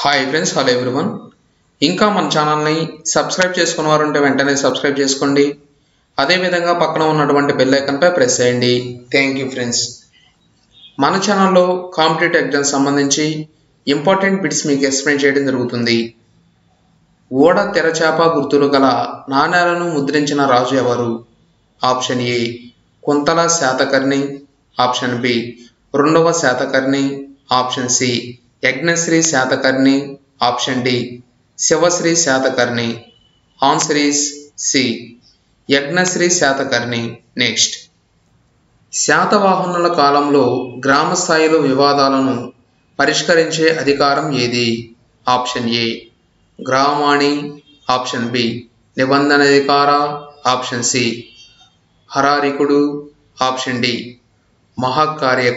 Hi friends, hello everyone. ఇంకా మన ఛానల్ని సబ్స్క్రైబ్ చేసుకున్న వారు ఉంటే వెంటనే సబ్స్క్రైబ్ చేసుకోండి. అదేవిధంగా పక్కన ఉన్నటువంటి బెల్ ఐకాన్పై ప్రెస్ చేయండి. Thank you friends. మన ఛానల్లో కాంపిటేటివ్ ఎగ్జామ్స్ సంబంధించి ఇంపార్టెంట్ బిట్స్ మీకు ఎక్స్ప్లెయిన్ చేయడం జరుగుతుంది. ఓడ తెరచాప గుర్తులు గల నాణేలను ముద్రించిన రాజు ఎవరు? Option A Kuntala Satakarni, option B రెండవ Satakarni, option C Yajnasri Satakarni, option D Sivasri Satakarni. Answer is C Yajnasri Satakarni. Next, శాతవాహనుల కాలంలో గ్రామ స్థాయిలో వివాదాలను పరిష్కరించే అధికారం ఏది? ఆప్షన్ ఏ గ్రామాణి, ఆప్షన్ బి నిబంధనాధికార, ఆప్షన్ సి హరారికుడు, ఆప్షన్ డి మహాకార్యక.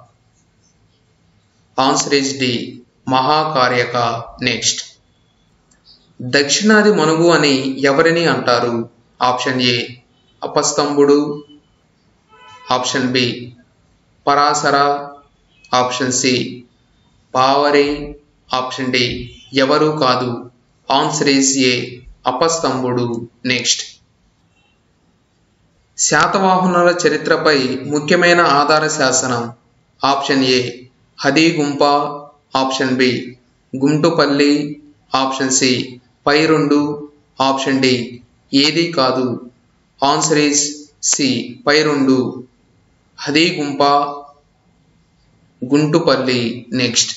ఆన్సర్ ఈస్ డి మహాకార్యక. నెక్స్ట్, దక్షిణాది మనుగు అని ఎవరిని అంటారు? Option A Apastambudu, option B Parashara, option C పావరి, ఆప్షన్ డి ఎవరు కాదు. Answer is A Apastambudu. Next, శాతవాహనుల చరిత్రపై ముఖ్యమైన ఆధార శాసనం. Option A Hathigumpha, option B Guntupalli, option C పైరుండు, ఆప్షన్ డి ఏది కాదు. ఆన్సర్ ఈస్ సి పైరుండు, హదిగుంప, గుంటుపల్లి. నెక్స్ట్,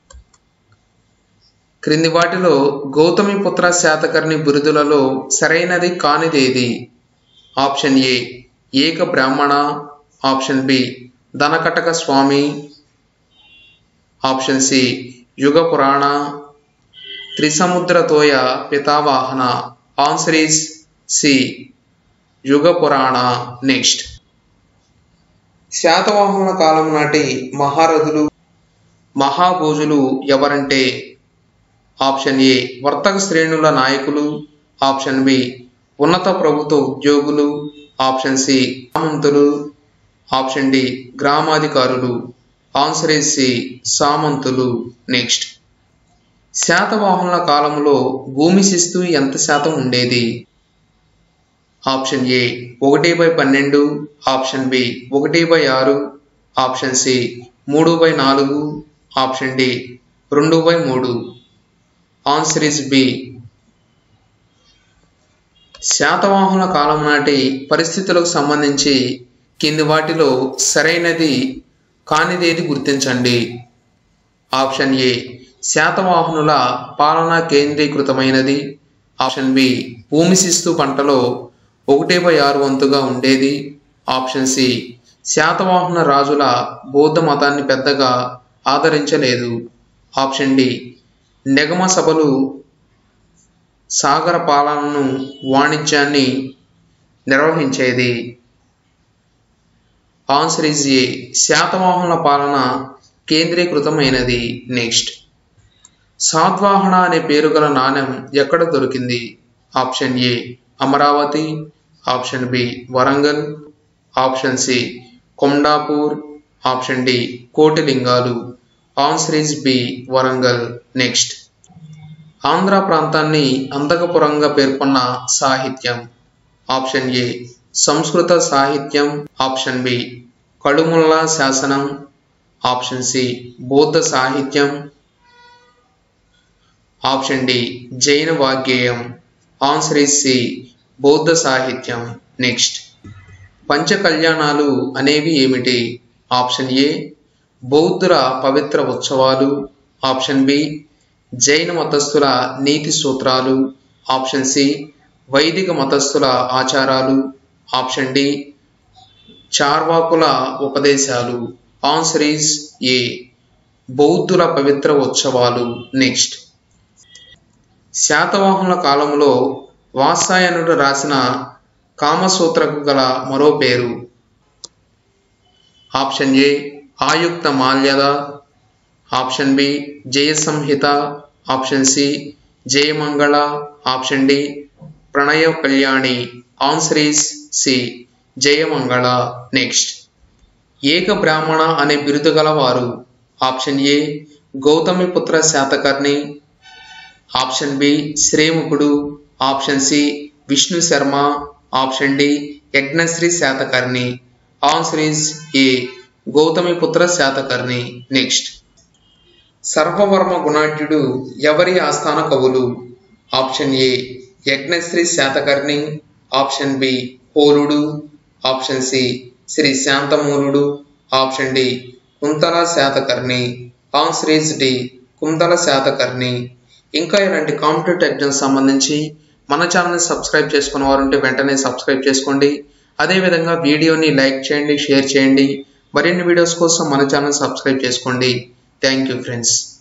క్రింది వాటిలో గౌతమిపుత్ర శాతకర్ణి బిరుదులలో సరైనది కానిదేది? ఆప్షన్ ఏ ఏక బ్రాహ్మణ, ఆప్షన్ బి ధనకటక స్వామి, ఆప్షన్ సి యుగ పురాణ, త్రిసముద్రతోయ పితావాహన. Answer is C Yuga Purana. Next, శాతవాహనుల కాలం నాటి మహారథులు, మహాభోజులు ఎవరంటే? ఆప్షన్ ఏ వర్తక శ్రేణుల నాయకులు, ఆప్షన్ బి ఉన్నత ప్రభుత్వ ఉద్యోగులు, ఆప్షన్ సి సామంతులు, ఆప్షన్ డి గ్రామాధికారులు. ఆన్సర్ ఈస్ సి సామంతులు. నెక్స్ట్, శాతవాహనుల కాలంలో భూమి శిస్తు ఎంత శాతం ఉండేది? Option A 1/12, option B 1/6, option C 3/4, option D 2/3. Answer is B. శాతవాహనుల కాలం నాటి పరిస్థితులకు సంబంధించి కింది వాటిలో సరైనది కానిదేది గుర్తించండి. ఆప్షన్ ఏ శాతవాహనుల పాలన కేంద్రీకృతమైనది, ఆప్షన్ బి భూమి శిస్తు పంటలో 1/6 వంతుగా ఉండేది, ఆప్షన్ సి శాతవాహన రాజుల బౌద్ధ మతాన్ని పెద్దగా ఆదరించలేదు, ఆప్షన్ డి నిగమ సభలు సాగర పాలనను వాణిజ్యాన్ని నిర్వహించేది. ఆన్సర్ ఈజ్ ఏ శాతవాహనుల పాలన కేంద్రీకృతమైనది. నెక్స్ట్, సాత్వాహన అనే పేరు గల నాణెం ఎక్కడ దొరికింది? Option A Amaravati, option B Warangal, option C Kondapur, option D Kotilingalu. Answer is B Warangal. Next, Andhra ప్రాంతాన్ని అంతఃపురంగా పేర్కొన్న సాహిత్యం. ఆప్షన్ ఏ సంస్కృత సాహిత్యం, ఆప్షన్ బి కడుముల్ల శాసనం, ఆప్షన్ సి బౌద్ధ సాహిత్యం, ఆప్షన్ డి జైన వాగ్గేయం. ఆన్సర్ ఈస్ సి బౌద్ధ సాహిత్యం. నెక్స్ట్, పంచకళ్యాణాలు అనేవి ఏమిటి? ఆప్షన్ ఏ బౌద్ధుల పవిత్ర ఉత్సవాలు, ఆప్షన్ బి జైన మతస్థుల నీతి సూత్రాలు, ఆప్షన్ సి వైదిక మతస్థుల ఆచారాలు, ఆప్షన్ డి చార్వాకుల ఉపదేశాలు. ఆన్సర్ ఈస్ ఏ బౌద్ధుల పవిత్ర ఉత్సవాలు. నెక్స్ట్, శాతవాహనుల కాలంలో వాత్సాయనుడు రాసిన కామసూత్రకు గల మరో పేరు. Option A Amukta Malyada, option B Jaya Samhita, option C Jayamangala, option D Pranaya Kalyani. Answer is C Jayamangala. Next, ఏక బ్రాహ్మణ అనే బిరుదు గలవారు. Option A Gautamiputra Satakarni, option B Srimukhudu, option C Vishnu Sharma, option D Yajnasri Satakarni. Answer is A Gautamiputra Satakarni. Next, Sarvavarma Gunadhyudu ఎవరి ఆస్థాన కవులు? Option A Yajnasri Satakarni, option B పోలుడు, option C Sri Santamuludu, option D Kuntala Satakarni. Answer is D Kuntala Satakarni. ఇంకా ఇలాంటి కాంపిటేటివ్ ఎగ్జామ్స్ సంబంధించి మన ఛానల్ని సబ్స్క్రైబ్ చేసుకున్న వారు ఉంటే వెంటనే సబ్స్క్రైబ్ చేసుకోండి. అదేవిధంగా వీడియోని లైక్ చేయండి, షేర్ చేయండి. మరిన్ని వీడియోస్ కోసం మన ఛానల్ సబ్స్క్రైబ్ చేసుకోండి. Thank you friends.